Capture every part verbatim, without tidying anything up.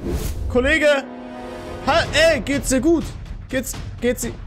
Kollege! Ha, ey, geht's dir gut? Geht's, geht's dir...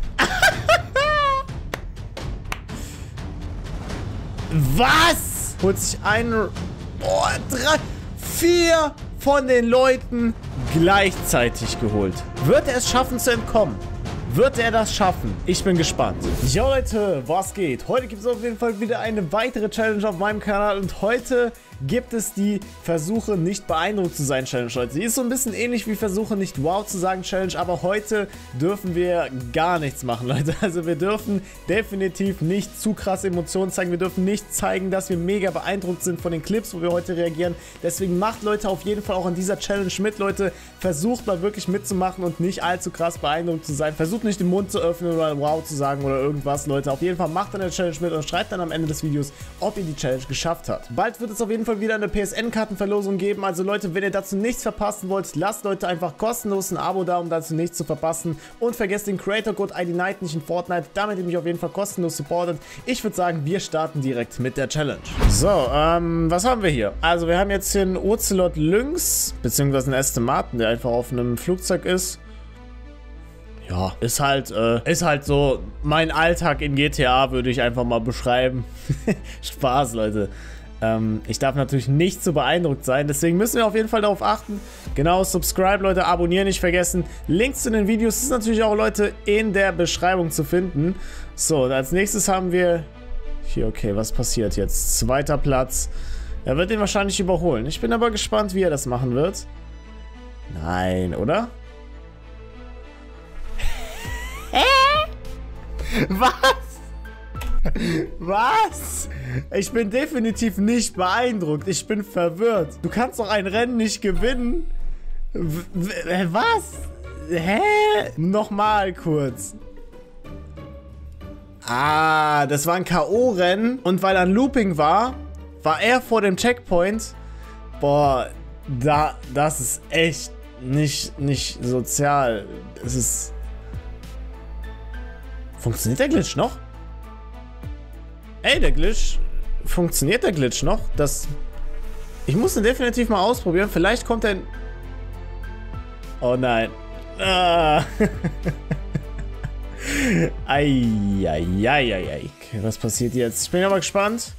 Was? Holt sich ein... Oh, drei... Vier von den Leuten gleichzeitig geholt. Wird er es schaffen zu entkommen? Wird er das schaffen? Ich bin gespannt. Jo Leute, was geht? Heute gibt es auf jeden Fall wieder eine weitere Challenge auf meinem Kanal und heute gibt es die Versuche nicht beeindruckt zu sein Challenge, Leute. Die ist so ein bisschen ähnlich wie Versuche nicht wow zu sagen Challenge, aber heute dürfen wir gar nichts machen, Leute. Also wir dürfen definitiv nicht zu krasse Emotionen zeigen. Wir dürfen nicht zeigen, dass wir mega beeindruckt sind von den Clips, wo wir heute reagieren. Deswegen macht Leute auf jeden Fall auch an dieser Challenge mit, Leute. Versucht mal wirklich mitzumachen und nicht allzu krass beeindruckt zu sein. Versucht nicht den Mund zu öffnen oder wow zu sagen oder irgendwas, Leute. Auf jeden Fall macht an der Challenge mit und schreibt dann am Ende des Videos, ob ihr die Challenge geschafft habt. Bald wird es auf jeden Fall wieder eine P S N-Kartenverlosung geben. Also Leute, wenn ihr dazu nichts verpassen wollt, lasst Leute einfach kostenlos ein Abo da, um dazu nichts zu verpassen. Und vergesst den Creator-Code I D Night nicht in Fortnite, damit ihr mich auf jeden Fall kostenlos supportet. Ich würde sagen, wir starten direkt mit der Challenge. So, ähm, was haben wir hier? Also wir haben jetzt hier einen Ocelot Lynx, beziehungsweise einen Aston Martin, der einfach auf einem Flugzeug ist. Ja, ist halt, äh, ist halt so mein Alltag in G T A, würde ich einfach mal beschreiben. Spaß, Leute. Ähm, ich darf natürlich nicht so beeindruckt sein, deswegen müssen wir auf jeden Fall darauf achten. Genau, subscribe, Leute, abonnieren nicht vergessen. Links zu den Videos ist natürlich auch, Leute, in der Beschreibung zu finden. So, und als nächstes haben wir hier, okay, was passiert jetzt? Zweiter Platz. Er wird ihn wahrscheinlich überholen. Ich bin aber gespannt, wie er das machen wird. Nein, oder? Was? Was? Ich bin definitiv nicht beeindruckt. Ich bin verwirrt. Du kannst doch ein Rennen nicht gewinnen. W was? Hä? Nochmal kurz. Ah, das war ein K O-Rennen. Und weil ein Looping war, war er vor dem Checkpoint. Boah, da, das ist echt nicht, nicht sozial. Es ist... Funktioniert der Glitch noch? Ey, der Glitch... Funktioniert der Glitch noch? Das... Ich muss ihn definitiv mal ausprobieren. Vielleicht kommt er... Oh nein. Ah. Eieieiei. Okay, was passiert jetzt? Ich bin aber gespannt.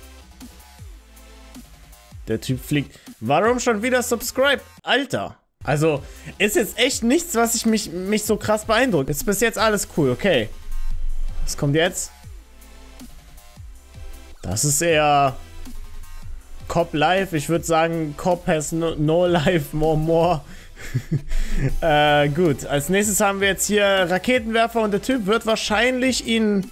Der Typ fliegt... Warum schon wieder subscribe? Alter. Also, ist jetzt echt nichts, was ich mich, mich so krass beeindruckt. Ist bis jetzt alles cool, okay. Was kommt jetzt? Das ist eher Cop Life. Ich würde sagen, Cop has no, no life, more more. äh, gut. Als nächstes haben wir jetzt hier Raketenwerfer und der Typ wird wahrscheinlich ihn...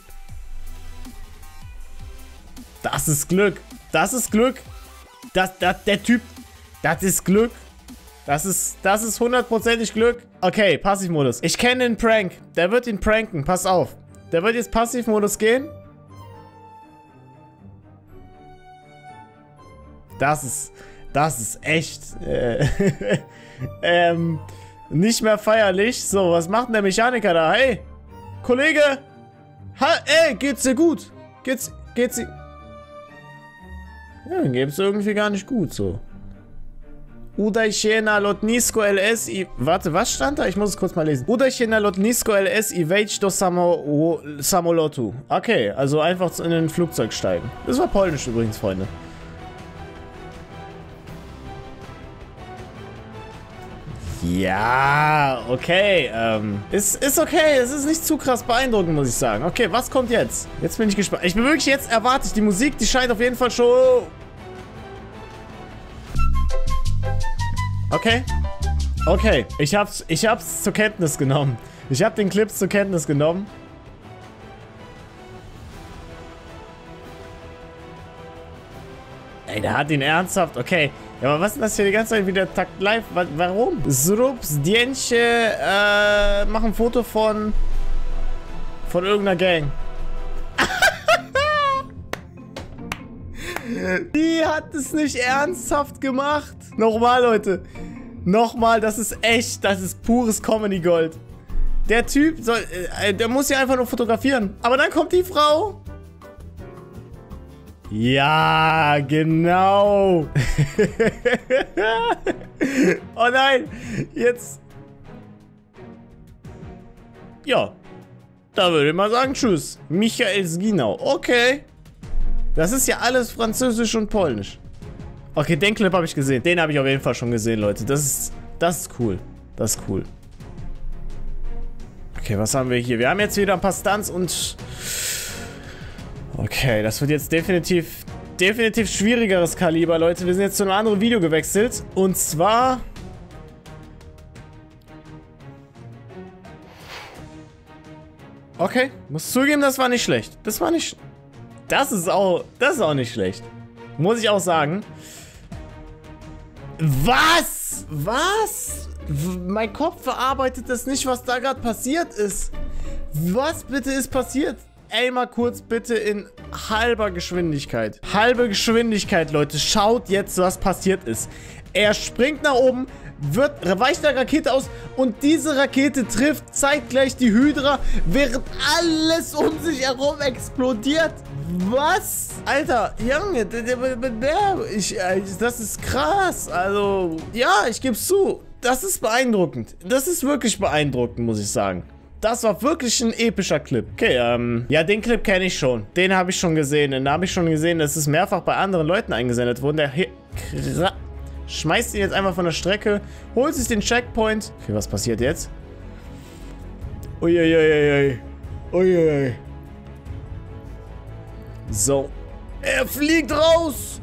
Das ist Glück. Das ist Glück. Das, das, der Typ... Das ist Glück. Das ist, das ist hundertprozentig Glück. Okay, Passivmodus. Ich kenne den Prank. Der wird ihn pranken. Pass auf. Der wird jetzt Passivmodus gehen. Das ist, das ist echt, äh, ähm, nicht mehr feierlich. So, was macht denn der Mechaniker da? Hey, Kollege. Ha, ey, geht's dir gut? Geht's, geht's dir... Ja, dann geht's irgendwie gar nicht gut, so. Udaje na lotnisko L S i... Warte, was stand da? Ich muss es kurz mal lesen. Udaje na lotnisko L S i wejdź do samo, samolotu. Okay, also einfach in ein Flugzeug steigen. Das war polnisch übrigens, Freunde. Ja, okay. Ähm, ist, ist okay. Es ist nicht zu krass beeindruckend, muss ich sagen. Okay, was kommt jetzt? Jetzt bin ich gespannt. Ich bin wirklich jetzt erwarte ich die Musik. Die scheint auf jeden Fall schon... Okay. Okay. Ich hab's, ich hab's zur Kenntnis genommen. Ich hab den Clips zur Kenntnis genommen. Ey, der hat ihn ernsthaft. Okay. Ja, aber was ist das hier die ganze Zeit wieder Takt live? Warum? Srups, Dienche, äh, machen ein Foto von von irgendeiner Gang. Die hat es nicht ernsthaft gemacht. Nochmal, Leute. Nochmal, das ist echt, das ist pures Comedy-Gold. Der Typ soll, äh, der muss ja einfach nur fotografieren. Aber dann kommt die Frau. Ja, genau. Oh nein, jetzt... Ja, da würde ich mal sagen, tschüss. Michael Sginau. Okay. Das ist ja alles Französisch und Polnisch. Okay, den Clip habe ich gesehen. Den habe ich auf jeden Fall schon gesehen, Leute. Das ist, das ist cool. Das ist cool. Okay, was haben wir hier? Wir haben jetzt wieder ein paar Stunts und... Okay, das wird jetzt definitiv, definitiv schwierigeres Kaliber, Leute. Wir sind jetzt zu einem anderen Video gewechselt. Und zwar... Okay, muss zugeben, das war nicht schlecht. Das war nicht... Das ist auch... Das ist auch nicht schlecht. Muss ich auch sagen. Was? Was? Mein Kopf verarbeitet das nicht, was da gerade passiert ist. Was bitte ist passiert? Ey, mal kurz bitte in halber Geschwindigkeit. Halbe Geschwindigkeit, Leute. Schaut jetzt, was passiert ist. Er springt nach oben, wird, weicht der Rakete aus und diese Rakete trifft zeitgleich die Hydra, während alles um sich herum explodiert. Was? Alter, Junge, ich, das ist krass. Also, ja, ich gebe es zu. Das ist beeindruckend. Das ist wirklich beeindruckend, muss ich sagen. Das war wirklich ein epischer Clip. Okay, ähm, ja, den Clip kenne ich schon. Den habe ich schon gesehen. Den habe ich schon gesehen, dass es mehrfach bei anderen Leuten eingesendet wurde. Der He schmeißt ihn jetzt einfach von der Strecke, holt sich den Checkpoint. Okay, was passiert jetzt? Uiuiuiui. Uiuiui. So. Er fliegt raus.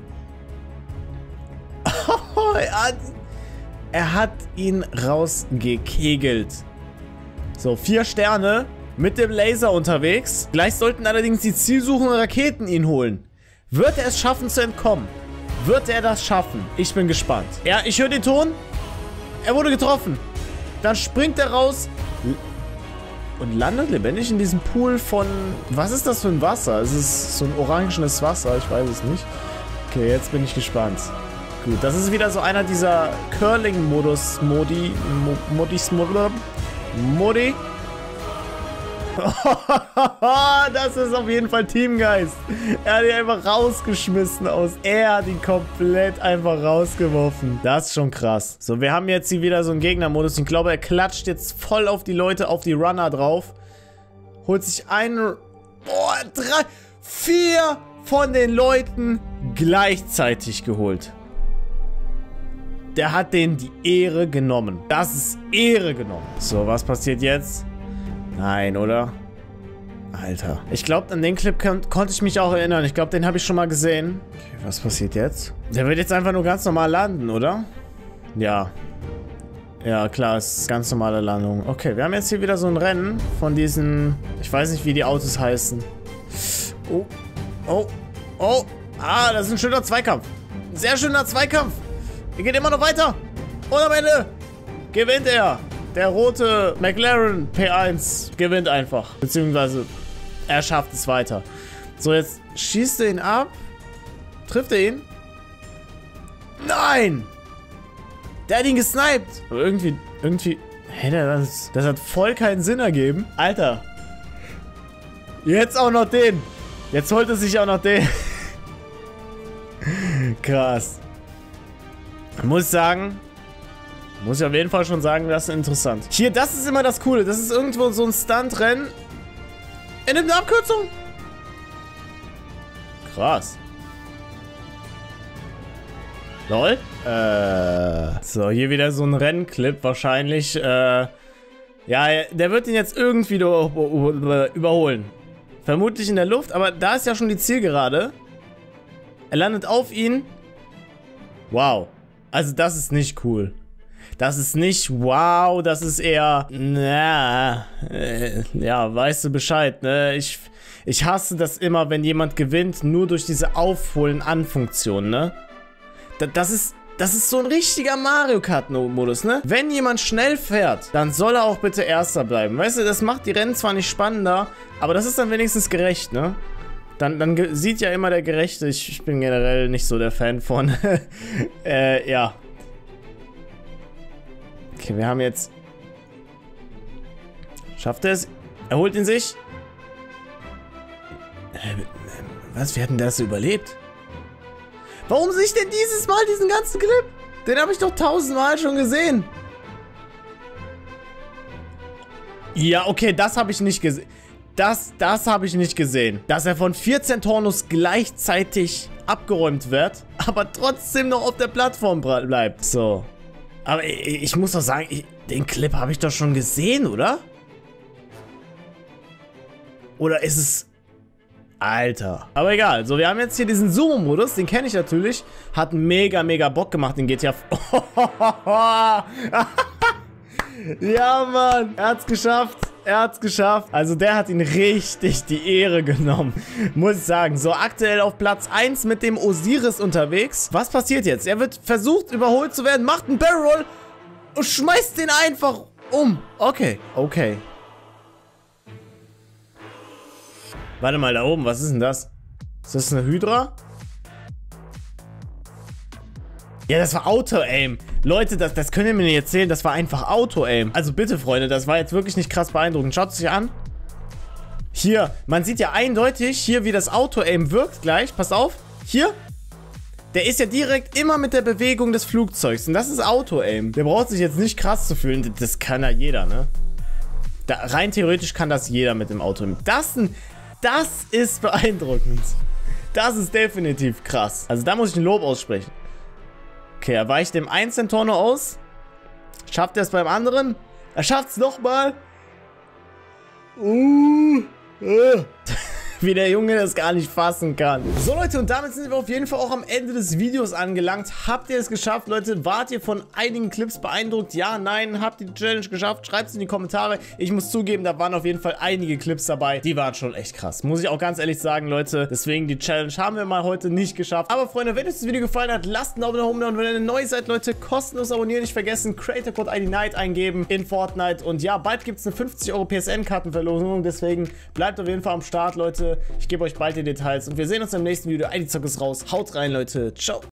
er, hat, er hat ihn rausgekegelt. So, vier Sterne mit dem Laser unterwegs. Gleich sollten allerdings die zielsuchenden Raketen ihn holen. Wird er es schaffen zu entkommen? Wird er das schaffen? Ich bin gespannt. Ja, ich höre den Ton. Er wurde getroffen. Dann springt er raus und landet lebendig in diesem Pool von... Was ist das für ein Wasser? Es ist so ein orangenes Wasser. Ich weiß es nicht. Okay, jetzt bin ich gespannt. Gut, das ist wieder so einer dieser Curling-Modus-Modi. Modis, Modi. Modi. Das ist auf jeden Fall Teamgeist. Er hat ihn einfach rausgeschmissen aus. Er hat ihn komplett einfach rausgeworfen. Das ist schon krass. So, wir haben jetzt hier wieder so einen Gegnermodus. Ich glaube, er klatscht jetzt voll auf die Leute, auf die Runner drauf. Holt sich einen... Boah, drei... Vier von den Leuten gleichzeitig geholt. Der hat denen die Ehre genommen. Das ist Ehre genommen. So, was passiert jetzt? Nein, oder? Alter. Ich glaube, an den Clip kon konnte ich mich auch erinnern. Ich glaube, den habe ich schon mal gesehen. Okay, was passiert jetzt? Der wird jetzt einfach nur ganz normal landen, oder? Ja. Ja, klar, es ist ganz normale Landung. Okay, wir haben jetzt hier wieder so ein Rennen von diesen... Ich weiß nicht, wie die Autos heißen. Oh. Oh. Oh. Ah, das ist ein schöner Zweikampf. Ein sehr schöner Zweikampf. Er geht immer noch weiter. Und am Ende gewinnt er. Der rote McLaren P eins gewinnt einfach. Beziehungsweise er schafft es weiter. So, jetzt schießt er ihn ab. Trifft er ihn? Nein! Der hat ihn gesniped. Aber irgendwie, irgendwie... Hey, das, das hat voll keinen Sinn ergeben. Alter. Jetzt auch noch den. Jetzt holt er sich auch noch den. Krass. Muss ich sagen... Muss ich auf jeden Fall schon sagen, das ist interessant. Hier, das ist immer das Coole. Das ist irgendwo so ein Stuntrennen. Er nimmt eine Abkürzung. Krass. Lol. Äh. So, hier wieder so ein Rennclip wahrscheinlich. Äh. Ja, der wird ihn jetzt irgendwie überholen. Vermutlich in der Luft, aber da ist ja schon die Zielgerade. Er landet auf ihn. Wow. Also das ist nicht cool. Das ist nicht wow, das ist eher, na, äh, ja, weißt du Bescheid, ne? Ich, ich hasse das immer, wenn jemand gewinnt, nur durch diese Aufholen-An-Funktion, ne? Da, das ist, das ist so ein richtiger Mario Kart-Modus, ne? Wenn jemand schnell fährt, dann soll er auch bitte Erster bleiben. Weißt du, das macht die Rennen zwar nicht spannender, aber das ist dann wenigstens gerecht, ne? Dann, dann sieht ja immer der Gerechte. Ich, ich bin generell nicht so der Fan von, äh, ja. Okay, wir haben jetzt... Schafft er es? Er holt ihn sich. Was, wir hatten das überlebt? Warum sehe ich denn dieses Mal diesen ganzen Clip? Den habe ich doch tausendmal schon gesehen. Ja, okay, das habe ich nicht gesehen. Das, das habe ich nicht gesehen. Dass er von vierzehn Tornos gleichzeitig abgeräumt wird, aber trotzdem noch auf der Plattform bleibt. So. Aber ich, ich muss doch sagen, ich, den Clip habe ich doch schon gesehen, oder? Oder ist es... Alter. Aber egal. So, wir haben jetzt hier diesen Sumo-Modus. Den kenne ich natürlich. Hat mega, mega Bock gemacht in G T A. Ja, Mann. Er hat's geschafft. Er hat's geschafft. Also der hat ihn richtig die Ehre genommen. Muss ich sagen. So, aktuell auf Platz eins mit dem Osiris unterwegs. Was passiert jetzt? Er wird versucht, überholt zu werden, macht einen Barrel und schmeißt den einfach um. Okay, okay. Warte mal, da oben, was ist denn das? Ist das eine Hydra? Ja, das war Auto-Aim. Leute, das, das könnt ihr mir nicht erzählen, das war einfach Auto-Aim. Also bitte, Freunde, das war jetzt wirklich nicht krass beeindruckend. Schaut es euch an. Hier, man sieht ja eindeutig hier, wie das Auto-Aim wirkt gleich. Passt auf, hier. Der ist ja direkt immer mit der Bewegung des Flugzeugs. Und das ist Auto-Aim. Der braucht sich jetzt nicht krass zu fühlen. Das kann ja jeder, ne? Da, rein theoretisch kann das jeder mit dem Auto-Aim. Das, das ist beeindruckend. Das ist definitiv krass. Also da muss ich ein Lob aussprechen. Okay, er weicht dem einen Centorno aus. Schafft er es beim anderen? Er schafft es nochmal. Uh, uh. Wie der Junge das gar nicht fassen kann. So, Leute, und damit sind wir auf jeden Fall auch am Ende des Videos angelangt. Habt ihr es geschafft, Leute? Wart ihr von einigen Clips beeindruckt? Ja, nein? Habt ihr die Challenge geschafft? Schreibt es in die Kommentare. Ich muss zugeben, da waren auf jeden Fall einige Clips dabei. Die waren schon echt krass. Muss ich auch ganz ehrlich sagen, Leute. Deswegen, die Challenge haben wir mal heute nicht geschafft. Aber, Freunde, wenn euch das Video gefallen hat, lasst einen Daumen nach oben da. Und wenn ihr neu seid, Leute, kostenlos abonnieren. Nicht vergessen, Creator Code I D Night eingeben in Fortnite. Und ja, bald gibt es eine fünfzig Euro P S N-Kartenverlosung. Deswegen bleibt auf jeden Fall am Start, Leute. Ich gebe euch bald die Details und wir sehen uns im nächsten Video. I D Zock ist raus. Haut rein, Leute. Ciao.